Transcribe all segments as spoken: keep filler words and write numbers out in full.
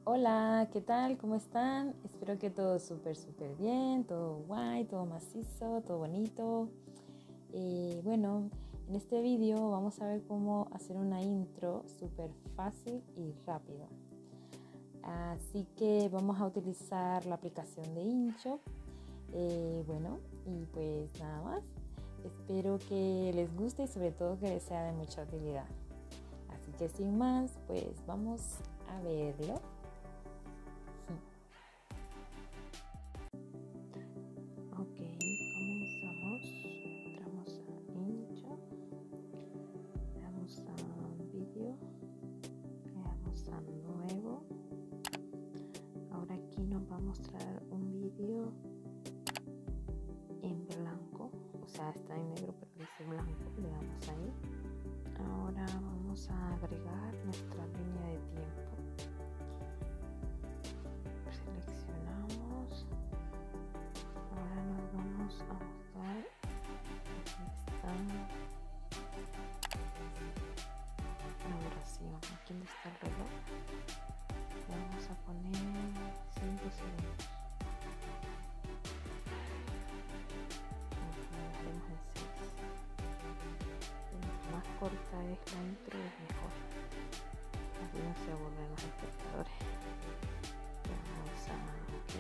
Hola, ¿qué tal? ¿Cómo están? Espero que todo súper, súper bien, todo guay, todo macizo, todo bonito. Eh, bueno, en este vídeo vamos a ver cómo hacer una intro súper fácil y rápido. Así que vamos a utilizar la aplicación de InShot. Eh, bueno, y pues nada más. Espero que les guste y sobre todo que les sea de mucha utilidad. Así que sin más, pues vamos a verlo. Ok, comenzamos. Entramos a InShot, le damos a vídeo, le damos a nuevo. Ahora aquí nos va a mostrar un vídeo en blanco, o sea, está en negro pero dice blanco. Le damos ahí. Ahora vamos a agregar nuestra línea de tiempo. Seleccionamos. Ahora nos vamos a buscar dónde está la duración. Aquí donde está el reloj, le vamos a poner cinco segundos. Lo dejaremos en seis. Mientras más corta es la intro, es mejor. Así no se aburren los espectadores. Le vamos a OK.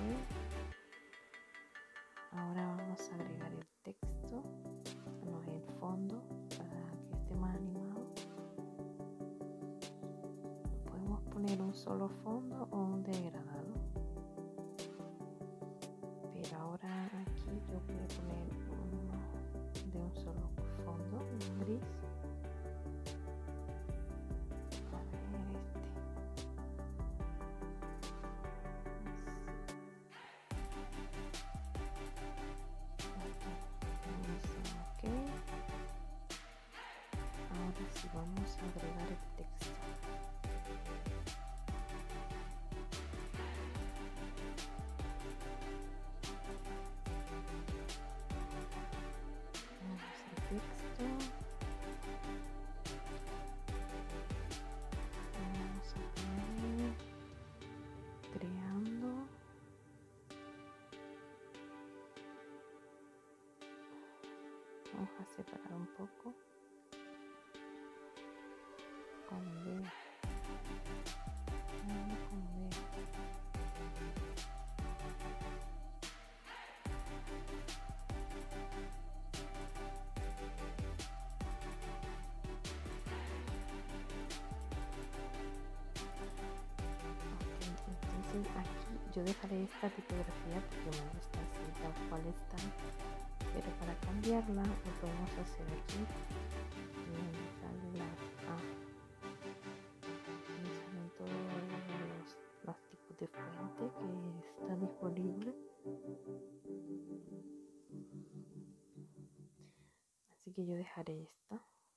Ahora vamos a agregar el texto, no, el fondo, para que esté más animado. Podemos poner un solo fondo o un degradado, pero ahora aquí yo voy a poner uno de un solo fondo, un gris. A ver, este. OK. Ahora sí vamos a agregar el texto. Vamos al texto. Vamos a poner creando. Vamos a separar un poco con B. Con B. Entonces aquí yo dejaré esta tipografía porque me gusta así tal cual está, pero para cambiarla lo podemos hacer aquí donde sale la A, donde salen todos los, los tipos de fuente que está disponible. Así que yo dejaré esta,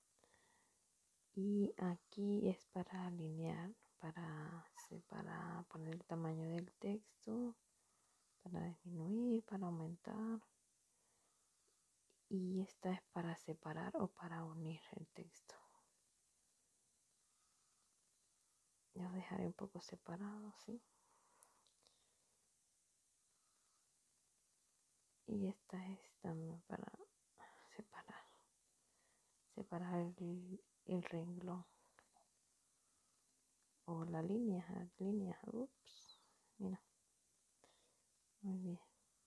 y aquí es para alinear, para separar, poner el tamaño del texto, para disminuir, para aumentar, y esta es para separar o para unir el texto. Yo dejaré un poco separado, ¿sí? Y esta es también para separar, separar el, el renglón o la línea, línea. Ups, mira, muy bien.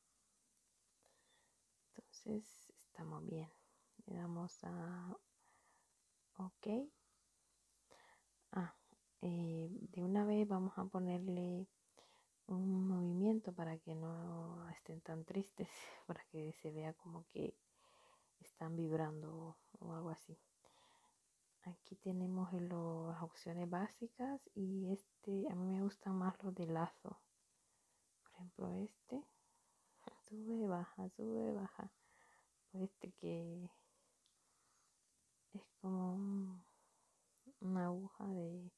Entonces estamos bien. Le damos a OK. Ah, eh, de una vez vamos a ponerle un movimiento para que no estén tan tristes, para que se vea como que están vibrando o algo así. Aquí tenemos los, las opciones básicas, y este a mí me gustan más los de lazo. Por ejemplo, este sube, baja, sube, baja. O este que es como un, una aguja de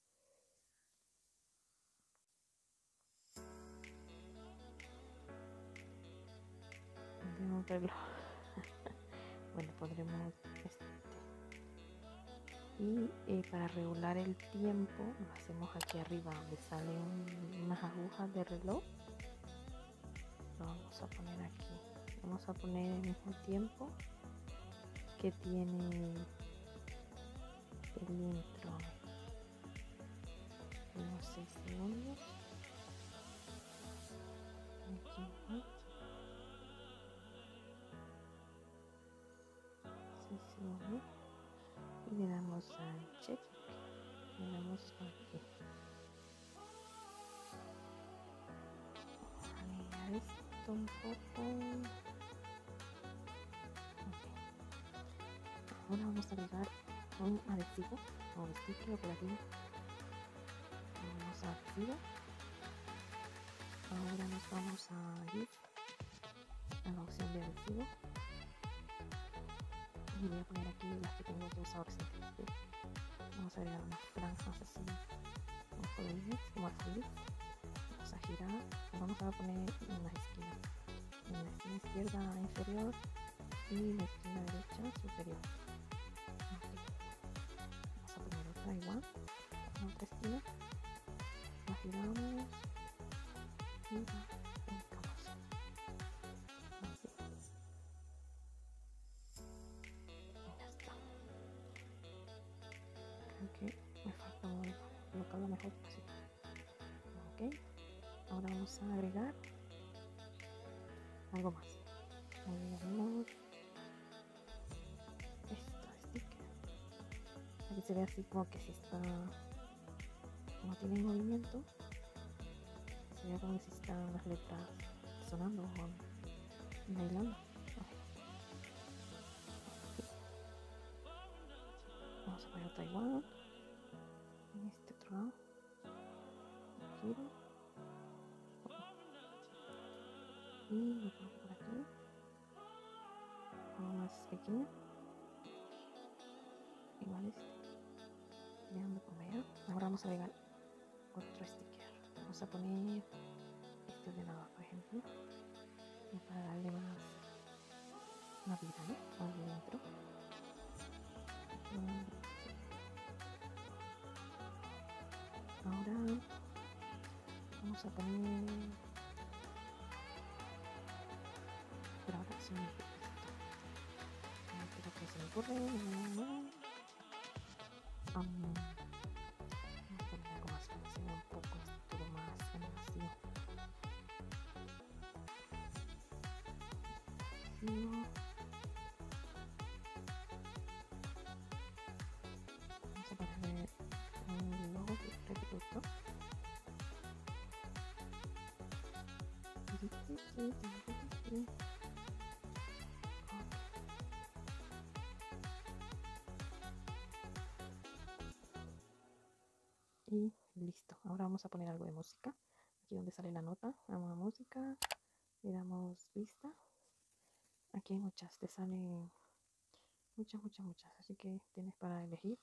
de un reloj. Bueno, pondremos este. Y eh, para regular el tiempo lo hacemos aquí arriba donde salen unas agujas de reloj. Lo vamos a poner aquí. Vamos a poner el mismo tiempo que tiene el intro. Unos seis segundos. Aquí, ¿no? seis segundos. Y le damos a check. Le damos aquí. Vamos a alinear esto un poco. Okay. Ahora vamos a agregar un adhesivo o sticker por aquí. Vamos a adhesivo. Ahora nos vamos a ir a la opción de adhesivo. Y voy a poner aquí las que tengo que usar recientemente. Vamos a agregar unas franjas así como colorines, como arcoíris. Vamos a girar, vamos a poner en las esquinas, en la esquina izquierda inferior y la esquina derecha superior. Okay. Vamos a poner otra igual, en otra esquina, la giramos y la ubicamos. Así. Y ya está. Creo que me falta colocarlo mejor así. Ok. Ahora vamos a agregar algo más. Agregamos esto, sticker. Aquí se ve así como que si está, como tiene movimiento, se ve como si están las letras sonando o bailando. Okay. Vamos a poner otra igual en este otro lado. Giro. Y lo coloco por aquí. Algo más pequeño. Igual este. Dejando por allá. Ahora vamos a agregar otro sticker. Vamos a poner este ordenador, por ejemplo. Y para darle más, más vida, ¿no? Al dentro. Ahora vamos a poner. Pero ahora se me ocurre esto. No quiero que se me ocurre. Um, vamos a poner algo más para que se vea un poco todo más animación. No. Vamos a ponerle un logo de producto. Y listo. Ahora vamos a poner algo de música. Aquí donde sale la nota, vamos a música, le damos vista. Aquí hay muchas, te salen muchas, muchas, muchas. Así que tienes para elegir.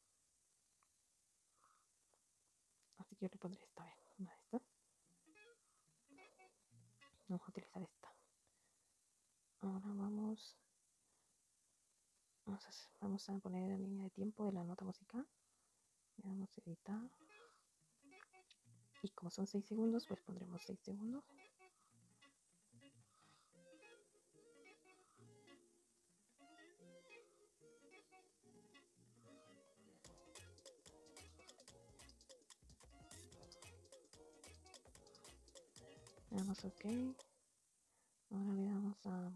Así que yo le pondré esta vez, una de estas. Vamos a utilizar esta. Ahora vamos, vamos a, hacer, vamos a poner la línea de tiempo de la nota musical. Le damos a editar. Y como son seis segundos, pues pondremos seis segundos. Le damos OK. Ahora le damos a...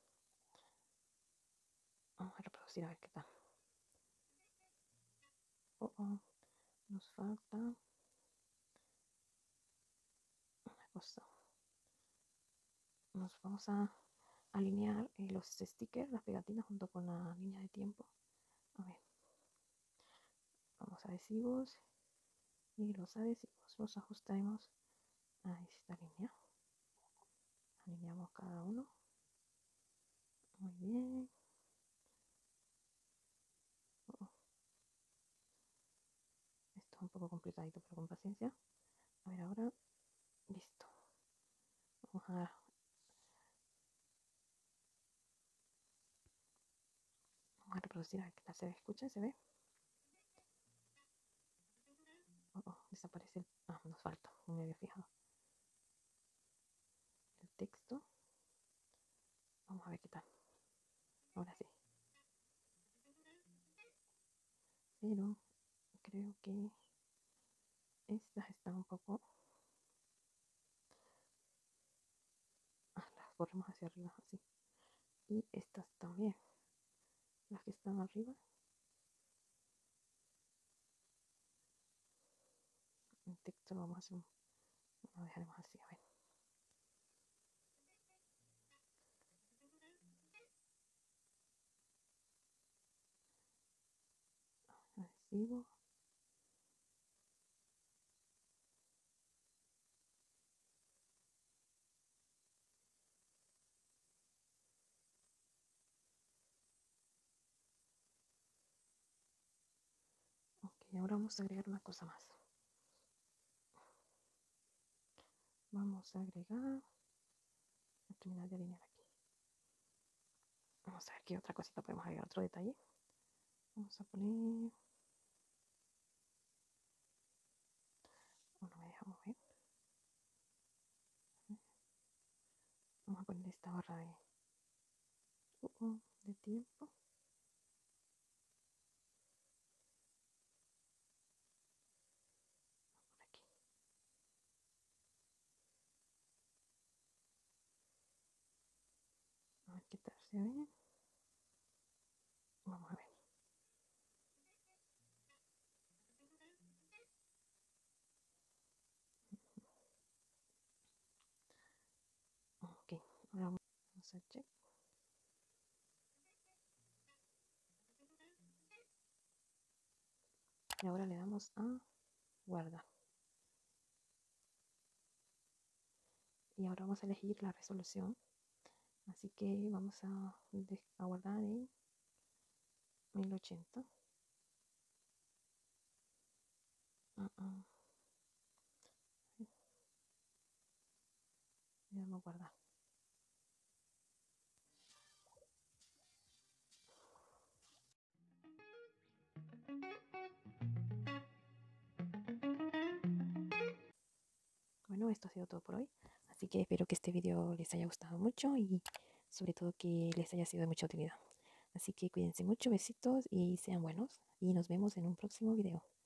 Vamos a reproducir a ver qué tal. Oh, oh. Nos falta una cosa. Nos vamos a alinear eh, los stickers, las pegatinas junto con la línea de tiempo. A ver. Vamos a adhesivos. Y los adhesivos los ajustaremos a esta línea. Alineamos cada uno. Muy bien. Oh. Esto es un poco complicadito, pero con paciencia. A ver, ahora. Listo. Vamos a Vamos a reproducir a ver qué tal se escucha, se ve. desaparece el... Ah, nos falta, no me había fijado. El texto. Vamos a ver qué tal. Ahora sí. Pero creo que estas están un poco... Ah, las corremos hacia arriba, así. Y estas también. Las que están arriba. El texto lo vamos a hacer... un- Lo dejaremos así, a ver. Adhesivo. Ok, ahora vamos a agregar una cosa más. Vamos a agregar... A terminar de alinear aquí. Vamos a ver qué otra cosita podemos agregar, otro detalle. Vamos a poner... Oh, no me deja mover. Vamos a poner esta barra de, uh, uh, de tiempo. Por aquí. A ver qué tal se ve. Vamos a ver. Ok, ahora vamos a check. Y ahora le damos a guardar. Y ahora vamos a elegir la resolución. Así que vamos a, a guardar en mil ochenta. Uh -uh. Le damos a guardar. Bueno, esto ha sido todo por hoy. Así que espero que este video les haya gustado mucho y sobre todo que les haya sido de mucha utilidad. Así que cuídense mucho, besitos y sean buenos. Y nos vemos en un próximo video.